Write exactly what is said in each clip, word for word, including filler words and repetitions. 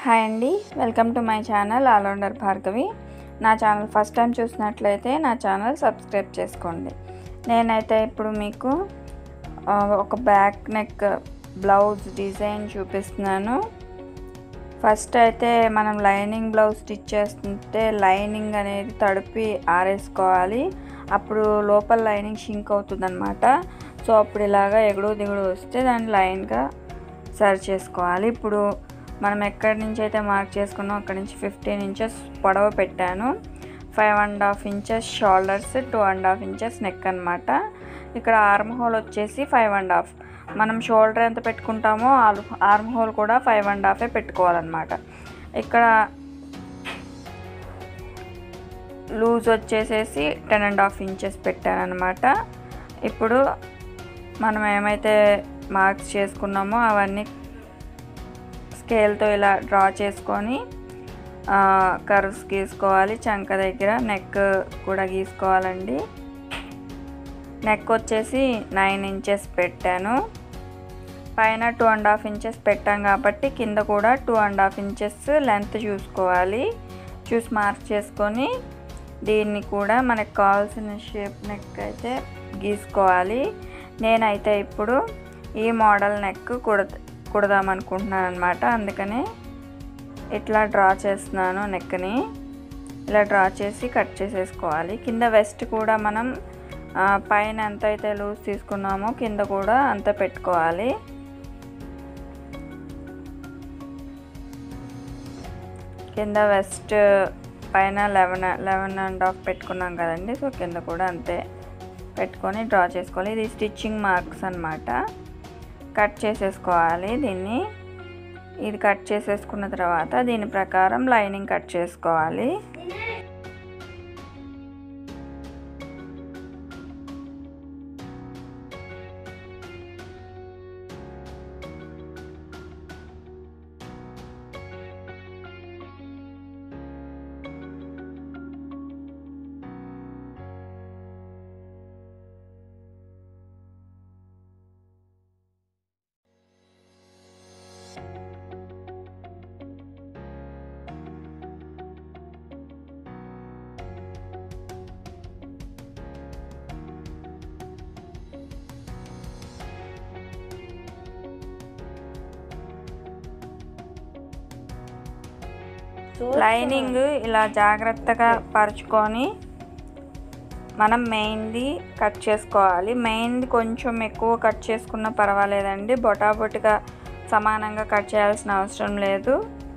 Hi అండి, welcome to my channel allrounder Bhargavi. నా channel first time చూసినట్లయితే నా ఛానల్ సబ్స్క్రైబ్ చేసుకోండి. నేనైతే ఇప్పుడు మీకు ఒక బ్యాక్ నెక్ బ్లౌజ్ డిజైన్ చూపిస్తున్నాను. ఫస్ట్ అయితే మనం లైనింగ్ బ్లౌజ్ స్టిచ్ చేస్తుంటే లైనింగ్ అనేది తడిపి ఆరేసుకోవాలి. అప్పుడు లోపల లైనింగ్ షింక్ అవుతుంది అనమాట. సో అప్పుడు ఇలాగా ఎగుడు దిగుడు వస్తే దాన్ని లైన్గా సరి చేసుకోవాలి. ఇప్పుడు మనం ఎక్కడి నుంచి అయితే మార్క్ చేసుకున్నాం అక్కడి నుంచి ఫిఫ్టీన్ ఇంచెస్ పొడవ పెట్టాను. Five and half inches shoulders, two and half inches neck అనమాట. ఇక్కడ ఆర్మ్ హోల్ వచ్చేసి ఫైవ్ అండ్ హాఫ్. మనం షోల్డర్ ఎంత పెట్టుకుంటామో ఆర్మ్ హోల్ కూడా ఫైవ్ అండ్ హాఫే పెట్టుకోవాలన్నమాట. ఇక్కడ లూజ్ వచ్చేసేసి టెన్ అండ్ హాఫ్ ఇంచెస్ పెట్టాను అనమాట. ఇప్పుడు మనం ఏమైతే మార్క్స్ చేసుకున్నామో అవన్నీ స్కేల్తో ఇలా డ్రా చేసుకొని కర్వ్స్ గీసుకోవాలి. చంక దగ్గర నెక్ కూడా గీసుకోవాలండి. నెక్ వచ్చేసి నైన్ ఇంచెస్ పెట్టాను. పైన టూ అండ్ హాఫ్ ఇంచెస్ పెట్టాను కాబట్టి కింద కూడా two and half inches length చూసుకోవాలి. చూసి మార్క్ చేసుకొని దీన్ని కూడా మనకు కావాల్సిన షేప్ నెక్ అయితే గీసుకోవాలి. నేనైతే ఇప్పుడు ఈ మోడల్ నెక్ కుడ కుడదామనుకుంటున్నాను అనమాట. అందుకని ఇట్లా డ్రా చేస్తున్నాను. నెక్ని ఇలా డ్రా చేసి కట్ చేసేసుకోవాలి. కింద వెస్ట్ కూడా మనం పైన ఎంత అయితే లూజ్ తీసుకున్నామో కింద కూడా అంత పెట్టుకోవాలి. కింద వెస్ట్ పైన లెవెన్ లెవెన్ అండ్ హాఫ్ పెట్టుకున్నాం కదండి. సో కింద కూడా అంతే పెట్టుకొని డ్రా చేసుకోవాలి. ఇది స్టిచ్చింగ్ మార్క్స్ అన్నమాట. కట్ చేసేసుకోవాలి దీన్ని. ఇది కట్ చేసేసుకున్న తర్వాత దీని ప్రకారం లైనింగ్ కట్ చేసుకోవాలి. లైనింగ్ ఇలా జాగ్రత్తగా పరుచుకొని మనం మెయిన్ది కట్ చేసుకోవాలి. మెయిన్ది కొంచెం ఎక్కువ కట్ చేసుకున్నా పర్వాలేదండి. బొటాబొటిగా సమానంగా కట్ చేయాల్సిన అవసరం లేదు.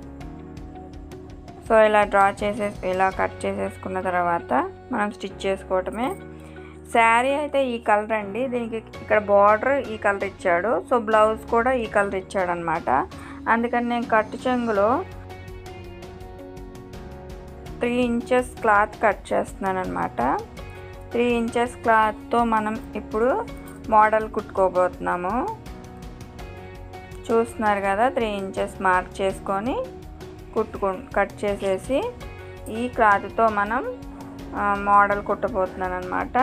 సో ఇలా డ్రా చేసే ఇలా కట్ చేసేసుకున్న తర్వాత మనం స్టిచ్ చేసుకోవటమే. శారీ అయితే ఈ కలర్ అండి. దీనికి ఇక్కడ బార్డర్ ఈ కలర్ ఇచ్చాడు. సో బ్లౌజ్ కూడా ఈ కలర్ ఇచ్చాడు అనమాట. అందుకని నేను కట్టు చెంగులో త్రీ ఇంచెస్ క్లాత్ కట్ చేస్తున్నాను అనమాట. త్రీ ఇంచెస్ క్లాత్తో మనం ఇప్పుడు మోడల్ కుట్టుకోబోతున్నాము. చూస్తున్నారు కదా, త్రీ ఇంచెస్ మార్క్ చేసుకొని కుట్టుకు కట్ చేసేసి ఈ క్లాత్తో మనం మోడల్ కుట్టబోతున్నాను అనమాట.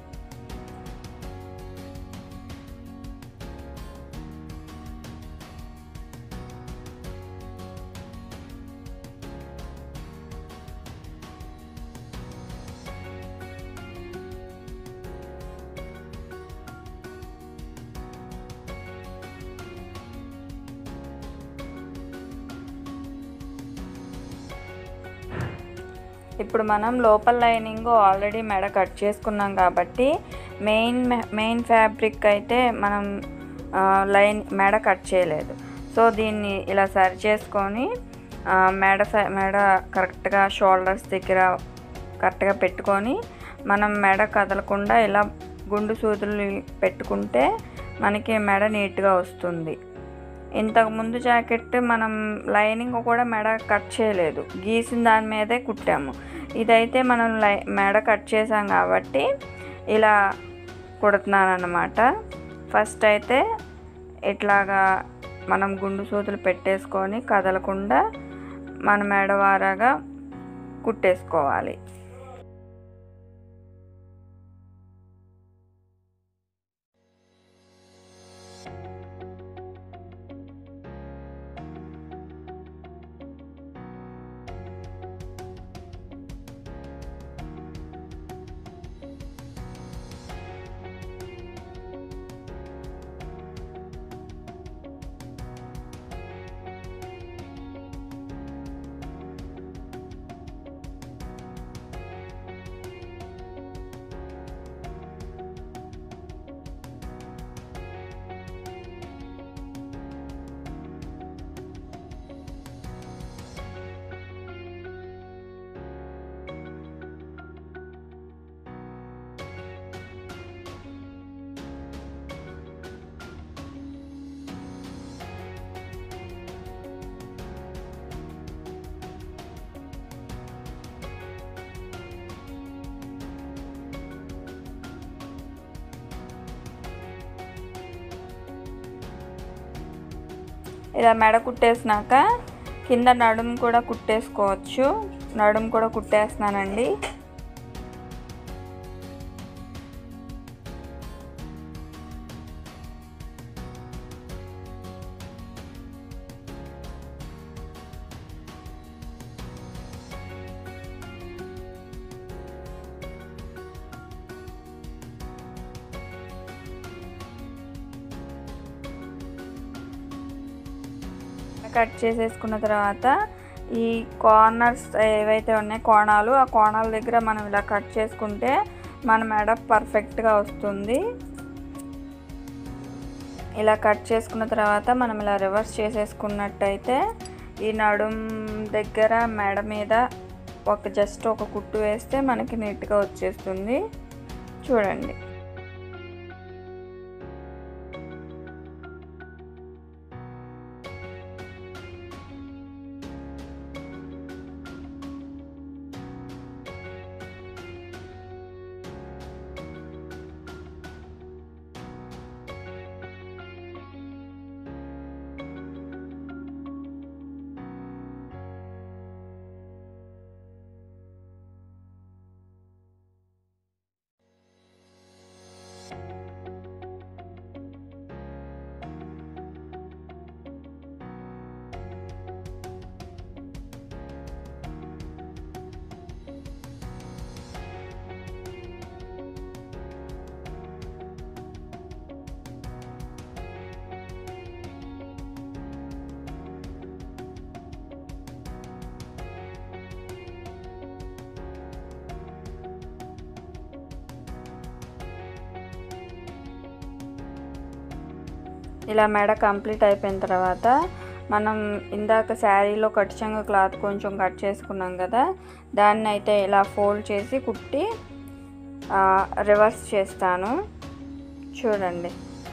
ఇప్పుడు మనం లోపల లైనింగ్ ఆల్రెడీ మెడ కట్ చేసుకున్నాం కాబట్టి మెయిన్ మెయిన్ ఫ్యాబ్రిక్ అయితే మనం లైన్ మెడ కట్ చేయలేదు. సో దీన్ని ఇలా సరి చేసుకొని మెడ మెడ కరెక్ట్గా షోల్డర్స్ దగ్గర కరెక్ట్గా పెట్టుకొని మనం మెడ కదలకుండా ఇలా గుండు సూదులు పెట్టుకుంటే మనకి మెడ నీట్గా వస్తుంది. ఇంతకుముందు జాకెట్ మనం లైనింగ్ కూడా మెడ కట్ చేయలేదు, గీసిన దాని మీదే కుట్టాము. ఇదైతే మనం లై మెడ కట్ చేసాం కాబట్టి ఇలా కుడుతున్నాను అన్నమాట. ఫస్ట్ అయితే ఇట్లాగా మనం గుండు సూదులు పెట్టేసుకొని కదలకుండా మన మెడ వారాగా కుట్టేసుకోవాలి. ఇలా మెడ కుట్టేసినాక కింద నడుము కూడా కుట్టేసుకోవచ్చు. నడుము కూడా కుట్టేస్తున్నానండి. కట్ చేసేసుకున్న తర్వాత ఈ కార్నర్స్ ఏవైతే ఉన్నాయో కోణాలు, ఆ కోణాల దగ్గర మనం ఇలా కట్ చేసుకుంటే మన మెడ పర్ఫెక్ట్గా వస్తుంది. ఇలా కట్ చేసుకున్న తర్వాత మనం ఇలా రివర్స్ చేసేసుకున్నట్టయితే ఈ నడుం దగ్గర మెడ మీద ఒక జస్ట్ ఒక కుట్టు వేస్తే మనకి నీట్గా వచ్చేస్తుంది. చూడండి. ఇలా మెడ కంప్లీట్ అయిపోయిన తర్వాత మనం ఇందాక శారీలో కట్ చెంగు క్లాత్ కొంచెం కట్ చేసుకున్నాం కదా, దాన్ని అయితే ఇలా ఫోల్డ్ చేసి కుట్టి రివర్స్ చేస్తాను. చూడండి.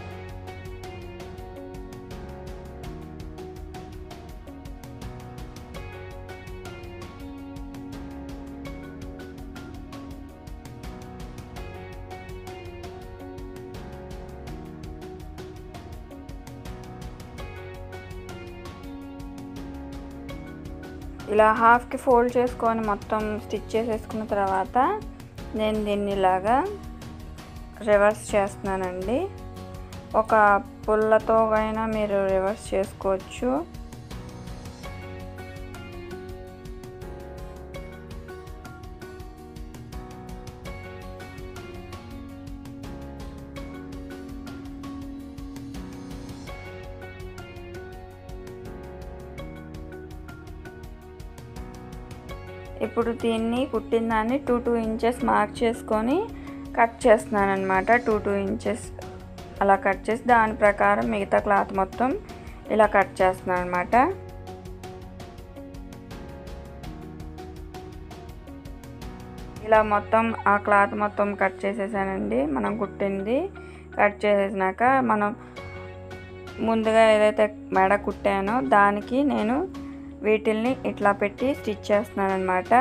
ఇలా హాఫ్కి ఫోల్డ్ చేసుకొని మొత్తం స్టిచ్ చేసేసుకున్న తర్వాత నేను దీన్ని ఇలాగా రివర్స్ చేస్తున్నానండి. ఒక పుల్లతో అయినా మీరు రివర్స్ చేసుకోవచ్చు. ఇప్పుడు దీన్ని కుట్టిన దాన్ని టూ టూ ఇంచెస్ మార్క్ చేసుకొని కట్ చేస్తున్నాను అనమాట. టూ టూ ఇంచెస్ అలా కట్ చేసి దాని ప్రకారం మిగతా క్లాత్ మొత్తం ఇలా కట్ చేస్తున్నాను అనమాట. ఇలా మొత్తం ఆ క్లాత్ మొత్తం కట్ చేసేసానండి. మనం కుట్టింది కట్ చేసేసినాక మనం ముందుగా ఏదైతే మెడ కుట్టానో దానికి నేను వీటిల్ని ఇట్లా పెట్టి స్టిచ్ చేస్తున్నాను అన్నమాట.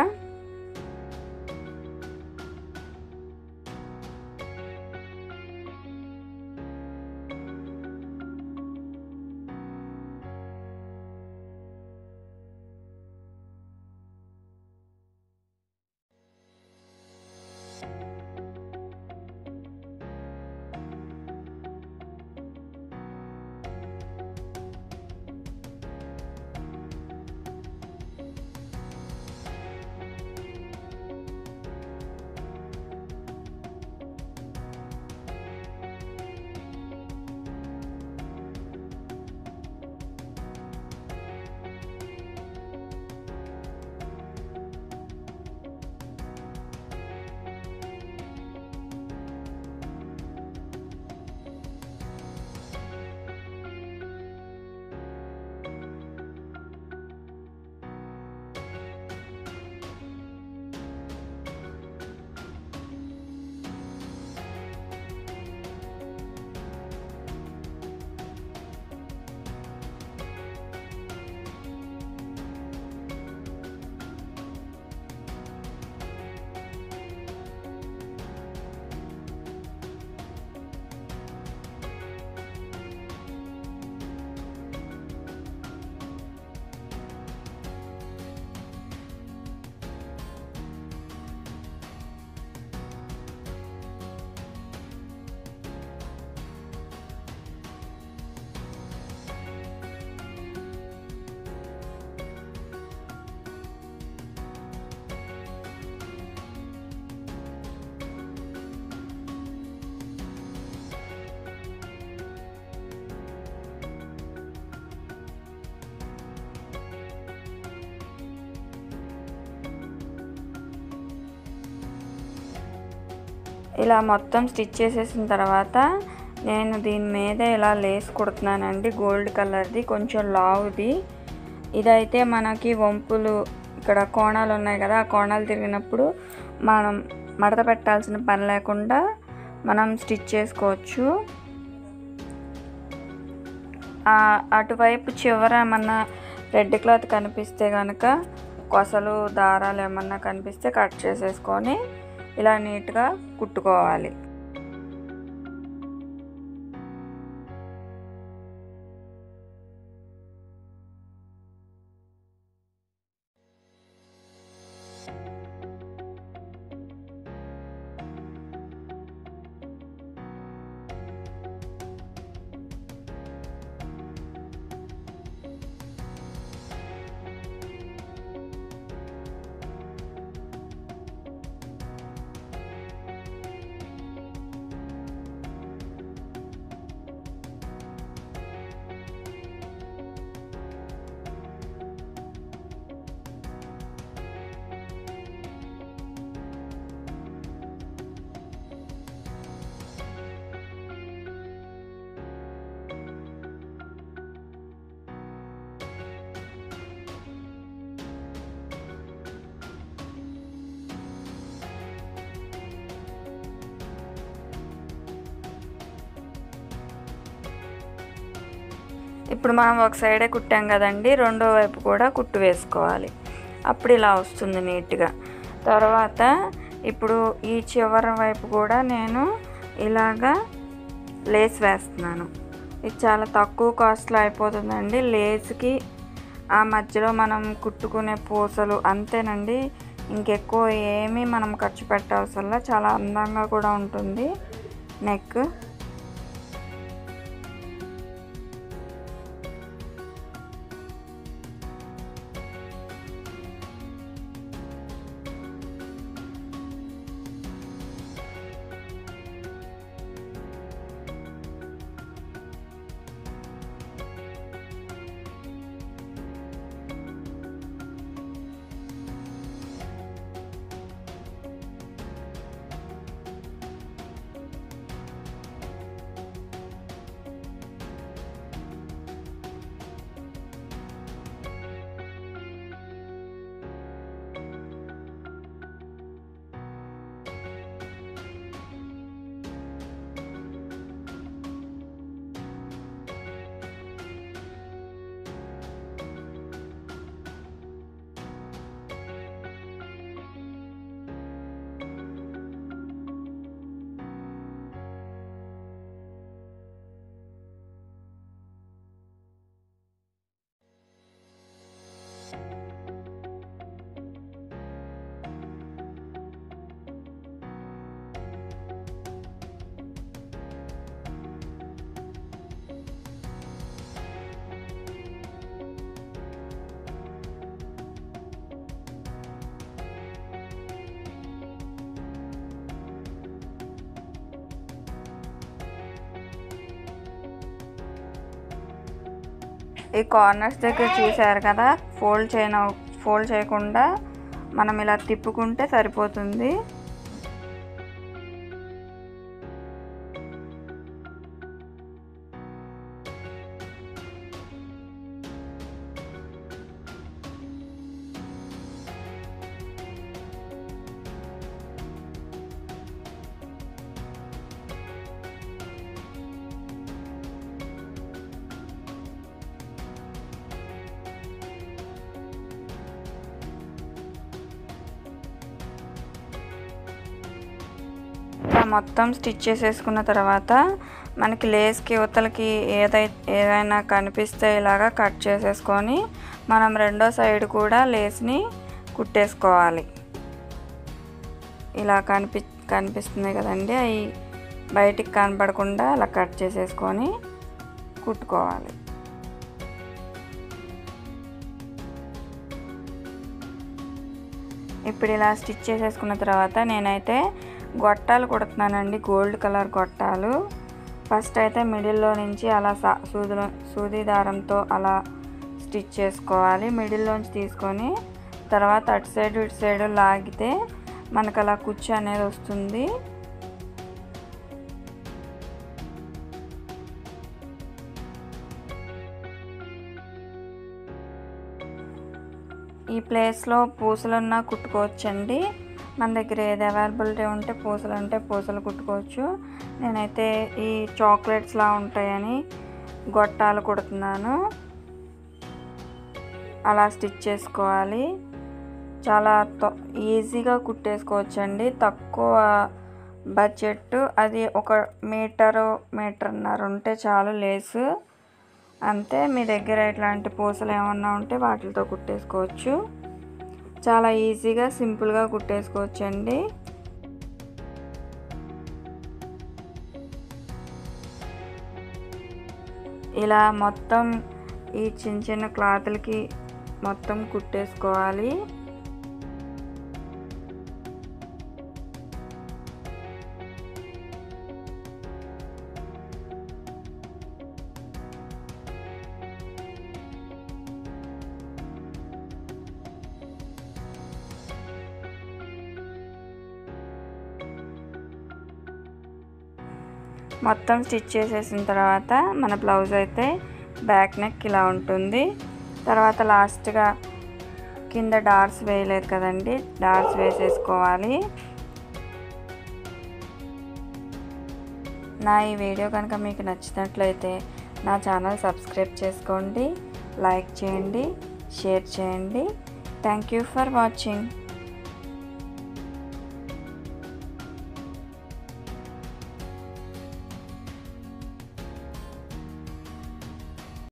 ఇలా మొత్తం స్టిచ్ చేసేసిన తర్వాత నేను దీని మీద ఇలా లేస్ కుడుతున్నానండి. గోల్డ్ కలర్ది, కొంచెం లావుది. ఇదైతే మనకి వంపులు ఇక్కడ కోణాలు ఉన్నాయి కదా, ఆ కోణాలు తిరిగినప్పుడు మనం మడత పెట్టాల్సిన పని లేకుండా మనం స్టిచ్ చేసుకోవచ్చు. అటువైపు చివర ఏమన్నా రెడ్ క్లాత్ కనిపిస్తే కనుక, కొసలు దారాలు ఏమన్నా కనిపిస్తే కట్ చేసేసుకొని ఇలా నీట్గా కుట్టుకోవాలి. ఇప్పుడు మనం ఒక సైడే కుట్టాం కదండి, రెండో వైపు కూడా కుట్టు వేసుకోవాలి. అప్పుడు ఇలా వస్తుంది నీట్గా. తర్వాత ఇప్పుడు ఈ చివరి వైపు కూడా నేను ఇలాగా లేస్ వేస్తున్నాను. ఇది చాలా తక్కువ కాస్ట్లో అయిపోతుందండి. లేస్కి ఆ మధ్యలో మనం కుట్టుకునే పూసలు అంతేనండి, ఇంకెక్కువ ఏమీ మనం ఖర్చు పెట్టవసరం. చాలా అందంగా కూడా ఉంటుంది నెక్. ఈ కార్నర్స్ దగ్గర చూసారు కదా, ఫోల్డ్ చేయన ఫోల్డ్ చేయకుండా మనం ఇలా తిప్పుకుంటే సరిపోతుంది. మొత్తం స్టిచ్ చేసేసుకున్న తర్వాత మనకి లేస్కి యువతలకి ఏదై ఏదైనా కనిపిస్తే ఇలాగా కట్ చేసేసుకొని మనం రెండో సైడ్ కూడా లేస్ని కుట్టేసుకోవాలి. ఇలా కనిపి కనిపిస్తుంది కదండి, అవి బయటికి కనపడకుండా అలా కట్ చేసేసుకొని కుట్టుకోవాలి. ఇప్పుడు ఇలా స్టిచ్ చేసేసుకున్న తర్వాత నేనైతే గొట్టాలు కుడుతున్నానండి, గోల్డ్ కలర్ గొట్టాలు. ఫస్ట్ అయితే మిడిల్లో నుంచి అలా సూదిలో సూది దారంతో అలా స్టిచ్ చేసుకోవాలి. మిడిల్లోంచి తీసుకొని తర్వాత అటు సైడ్ ఇటు సైడ్ లాగితే మనకు అలా కుచ్చు అనేది వస్తుంది. ఈ ప్లేస్లో పూసలున్నా కుట్టుకోవచ్చండి. మన దగ్గర ఏది అవైలబిలిటీ ఉంటే పూసలు ఉంటే పూసలు కుట్టుకోవచ్చు. నేనైతే ఈ చాక్లెట్స్లా ఉంటాయని గొట్టాలు కుడుతున్నాను. అలా స్టిచ్ చేసుకోవాలి. చాలా ఈజీగా కుట్టేసుకోవచ్చండి. తక్కువ బడ్జెట్. అది ఒక మీటరు మీటర్న్నర ఉంటే చాలు లేసు. అంతే. మీ దగ్గర ఇట్లాంటి పూసలు ఏమన్నా ఉంటే వాటితో కుట్టేసుకోవచ్చు. చాలా ఈజీగా సింపుల్గా కుట్టేసుకోవచ్చండి. ఇలా మొత్తం ఈ చిన్న చిన్న క్లాతులకి మొత్తం కుట్టేసుకోవాలి. మొత్తం స్టిచ్ చేసేసిన తర్వాత మన బ్లౌజ్ అయితే బ్యాక్ నెక్ ఇలా ఉంటుంది. తర్వాత లాస్ట్గా కింద డాట్స్ వేయలేదు కదండి, డాట్స్ వేసేసుకోవాలి. నా ఈ వీడియో కనుక మీకు నచ్చినట్లయితే నా ఛానల్ సబ్స్క్రైబ్ చేసుకోండి, లైక్ చేయండి, షేర్ చేయండి. Thank you for watching.